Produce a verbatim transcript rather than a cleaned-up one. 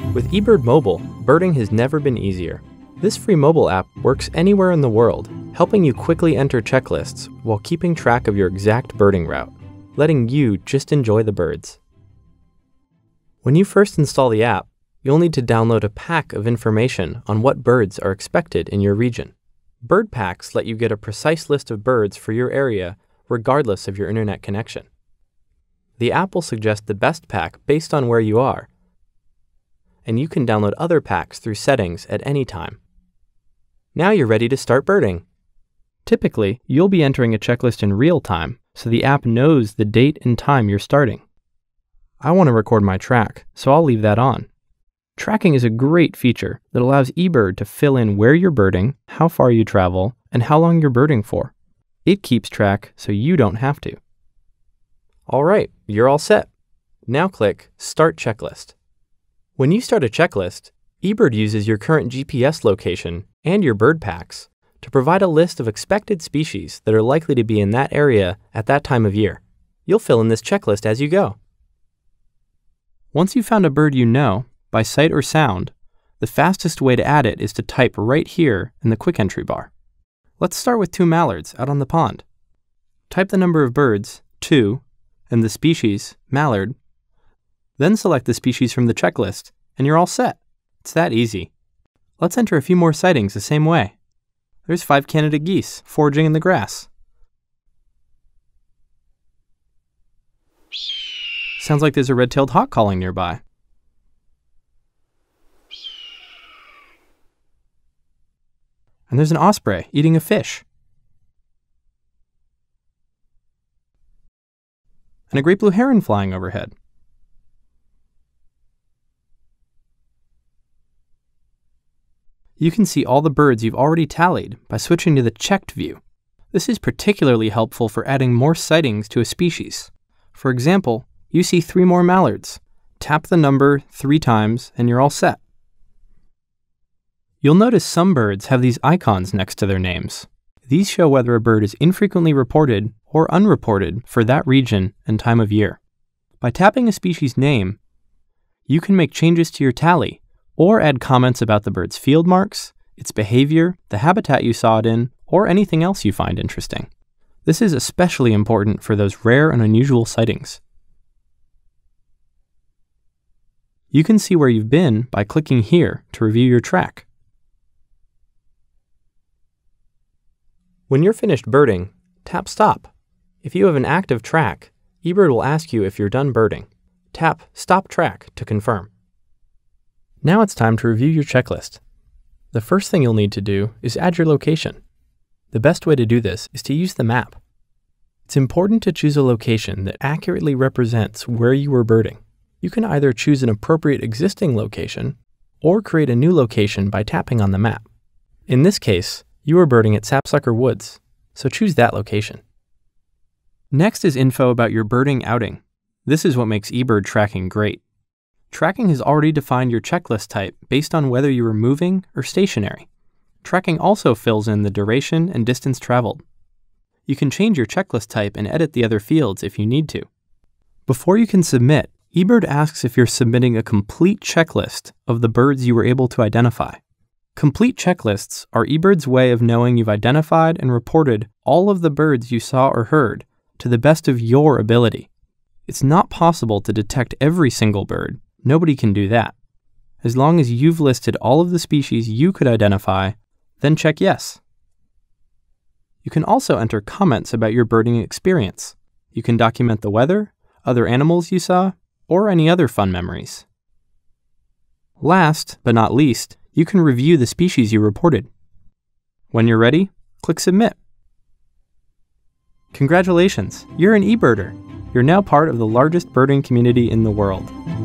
With eBird Mobile, birding has never been easier. This free mobile app works anywhere in the world, helping you quickly enter checklists while keeping track of your exact birding route, letting you just enjoy the birds. When you first install the app, you'll need to download a pack of information on what birds are expected in your region. Bird packs let you get a precise list of birds for your area regardless of your internet connection. The app will suggest the best pack based on where you are, and you can download other packs through settings at any time. Now you're ready to start birding. Typically, you'll be entering a checklist in real time, so the app knows the date and time you're starting. I want to record my track, so I'll leave that on. Tracking is a great feature that allows eBird to fill in where you're birding, how far you travel, and how long you're birding for. It keeps track so you don't have to. All right, you're all set. Now click Start Checklist. When you start a checklist, eBird uses your current G P S location and your bird packs to provide a list of expected species that are likely to be in that area at that time of year. You'll fill in this checklist as you go. Once you've found a bird you know, by sight or sound, the fastest way to add it is to type right here in the quick entry bar. Let's start with two mallards out on the pond. Type the number of birds, two, and the species, mallard, then select the species from the checklist, and you're all set. It's that easy. Let's enter a few more sightings the same way. There's five Canada geese foraging in the grass. Sounds like there's a red-tailed hawk calling nearby. And there's an osprey eating a fish. And a great blue heron flying overhead. You can see all the birds you've already tallied by switching to the checked view. This is particularly helpful for adding more sightings to a species. For example, you see three more mallards. Tap the number three times and you're all set. You'll notice some birds have these icons next to their names. These show whether a bird is infrequently reported or unreported for that region and time of year. By tapping a species name, you can make changes to your tally or add comments about the bird's field marks, its behavior, the habitat you saw it in, or anything else you find interesting. This is especially important for those rare and unusual sightings. You can see where you've been by clicking here to review your track. When you're finished birding, tap Stop. If you have an active track, eBird will ask you if you're done birding. Tap Stop Track to confirm. Now it's time to review your checklist. The first thing you'll need to do is add your location. The best way to do this is to use the map. It's important to choose a location that accurately represents where you were birding. You can either choose an appropriate existing location or create a new location by tapping on the map. In this case, you were birding at Sapsucker Woods, so choose that location. Next is info about your birding outing. This is what makes eBird tracking great. Tracking has already defined your checklist type based on whether you were moving or stationary. Tracking also fills in the duration and distance traveled. You can change your checklist type and edit the other fields if you need to. Before you can submit, eBird asks if you're submitting a complete checklist of the birds you were able to identify. Complete checklists are eBird's way of knowing you've identified and reported all of the birds you saw or heard to the best of your ability. It's not possible to detect every single bird. Nobody can do that. As long as you've listed all of the species you could identify, then check yes. You can also enter comments about your birding experience. You can document the weather, other animals you saw, or any other fun memories. Last, but not least, you can review the species you reported. When you're ready, click Submit. Congratulations, you're an eBirder. You're now part of the largest birding community in the world.